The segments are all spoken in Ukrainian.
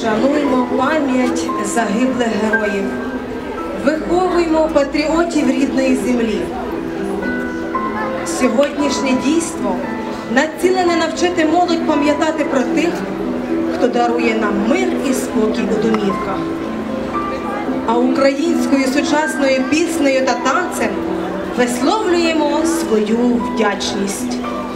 Шануймо пам'ять загиблих героїв, виховуймо патріотів рідної землі. Сьогоднішнє дійство націлене навчити молодь пам'ятати про тих, хто дарує нам мир і спокій у домівках. А українською сучасною піснею та танцем висловлюємо свою вдячність.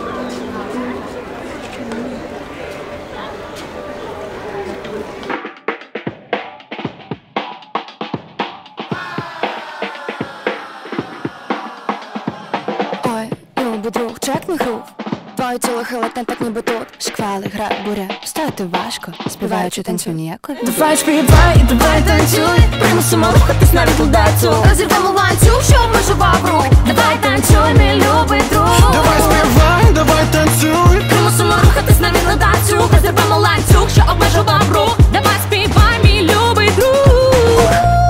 Друг, чекни грув. Твоє тіло хилить не так ніби тут. Шквали, гра, буря, стояти важко. Співаючи, танцюй ніякові. Давай співай і давай танцюй. Примусимо рухатись навіть ледацю. Розірвемо ланцюг, що обмежував рух. Давай танцюй, мій любий друг. Давай співай, давай танцюй. Примусимо рухатись навіть ледацю. Розірвемо ланцюг, що обмежував рух. Давай співай, мій любий друг.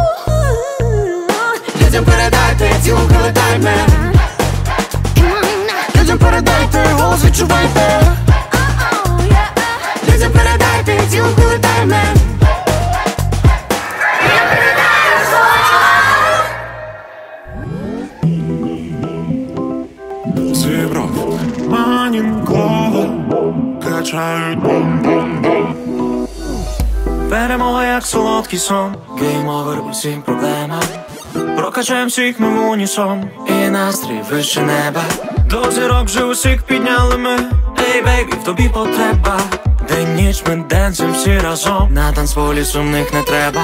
Людям передайте, тіло летайме. Людям передайте, голос відчувайте. Людям передайте, тіло летайме. Зібрав манінкова, качають бум-бум-бум. Перемога як солодкий сон, гейм-овер усім проблемам. Прокачаєм всіх ми в унісон, і настрій вище неба. До зірок вже усіх підняли ми. Ей, бейбі, в тобі потреба. День ніч ми денцем всі разом. На танцполі сумних не треба.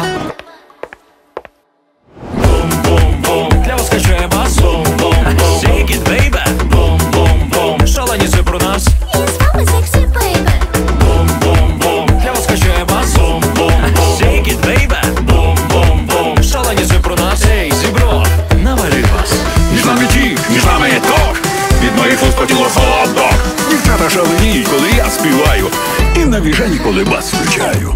Бум-бум-бум, для вас качає басом. Бум-бум, shake it, baby. Бум-бум-бум, шаленіси про нас. І з вами сексі, бейбі. Бум-бум-бум, для вас качає басом. Бум-бум, shake it, baby. Бум-бум-бум, шаленіси про нас. Ей, зібро, навали вас. Між нами тік, між нами є ток. Від моїх уст по тіло холодок. Дівчата шаленіють, коли я співаю. І на віжені, коли бас включаю.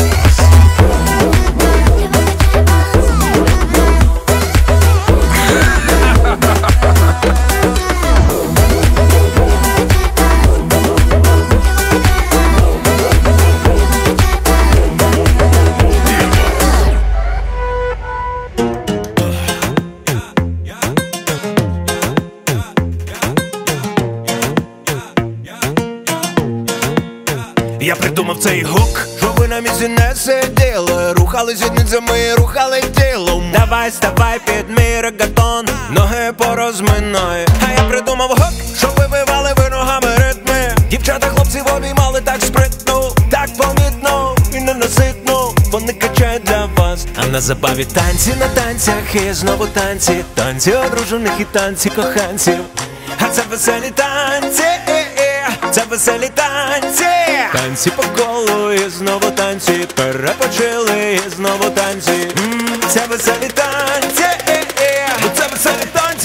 Я придумав цей гук, щоб ви на місці не сиділи. Рухали сідницями, рухали тілом. Давай, ставай під мій регатон, ноги порозминай. А я придумав гук, щоб ви вивали ви ногами ритми. Дівчата, хлопців обіймали так спритно, так помітно і ненаситно. Вони качають для вас, а на забаві танці на танцях. І знову танці, танці одружених і танці коханців. А це веселі танці, це веселі танці. Танці по колу і знову танці. Перепочили і знову танці. Це веселі танці, це веселі танці.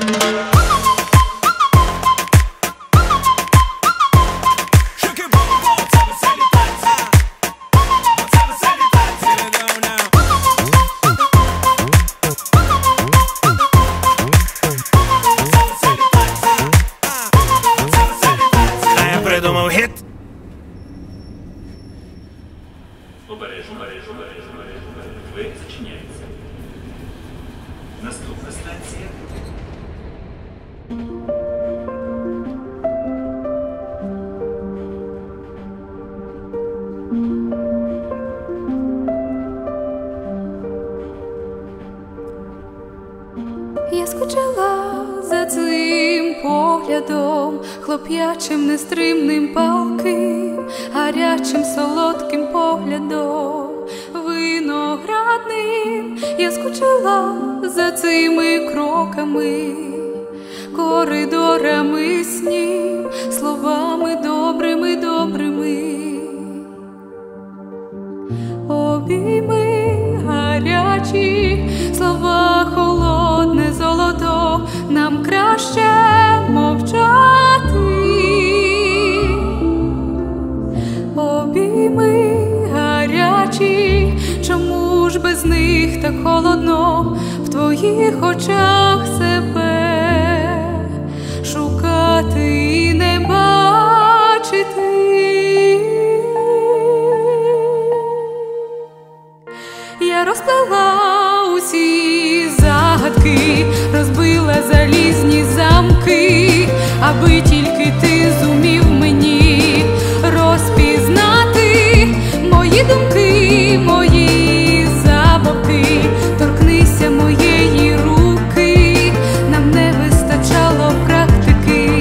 Придумав хіт. Двері зачиняються. Наступна станція. Я скучала за цим поглядом, хлоп'ячим, нестримним, палким, гарячим, солодким поглядом, виноградним. Я скучала за цими кроками, коридорами снів, словами добрими, добрими. Обійми гарячі, слова холодне золото, нам краще мовчати. Обійми гарячі, чому ж без них так холодно? В твоїх очах себе шукати і не бачити. розплела усі загадки, розбила залізні замки, аби тільки ти зумів мені розпізнати мої думки, мої забавки. Торкнися моєї руки, нам не вистачало практики.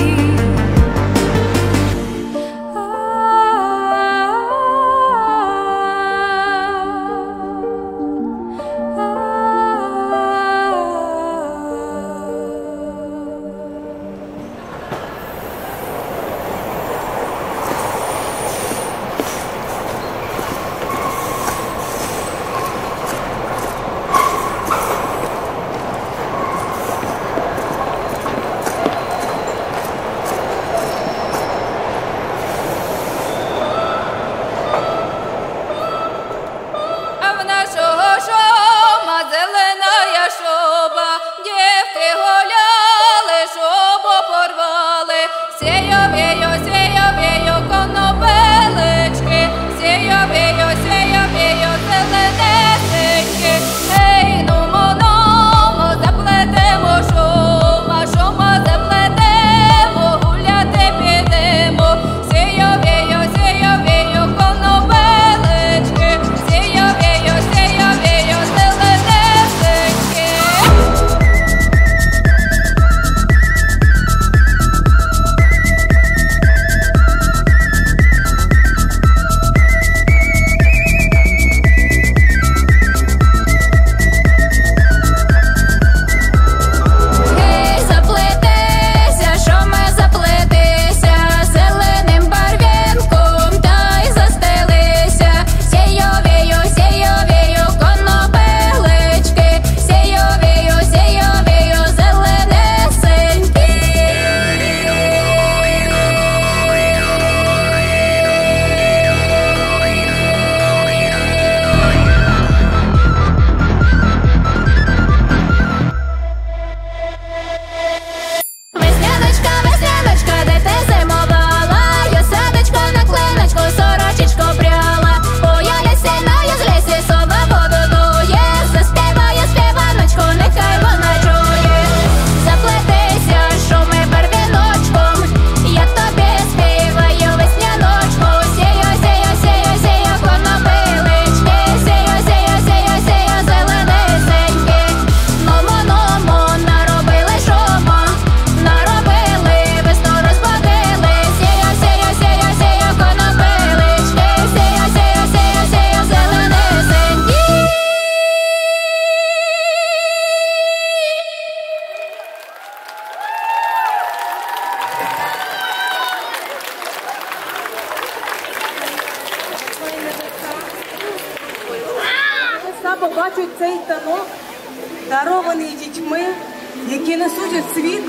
Побачать цей танок, дарований дітьми, які несуть у світ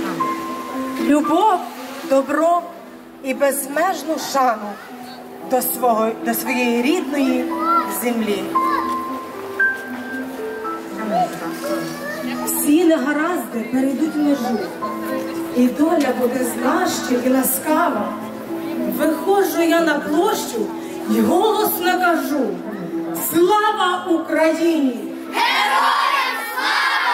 любов, добро і безмежну шану до своєї рідної землі. Всі негаразди перейдуть межу, і доля буде значна і ласкава. Виходжу я на площу і голосно кажу: слава Україні! Героям слава!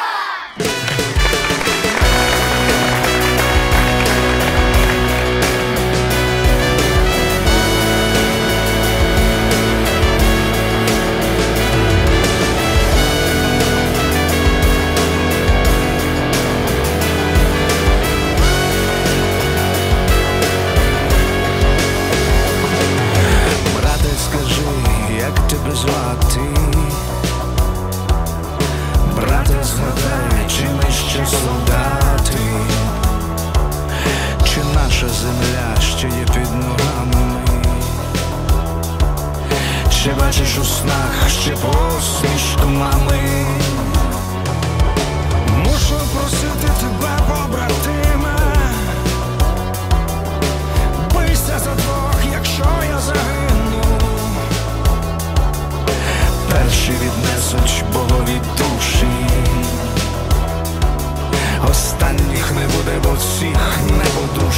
Брате, скажи, як тебе звати? Брате, згадай, чи ми ще солдати? Чи наша земля ще є під ногами? Чи бачиш у снах ще посмішку мами? Мушу просити тебе, побратиме, бийся за двох, якщо я загину. Перші віднесуть Богові душі, останніх не буде, бо всіх не по душі.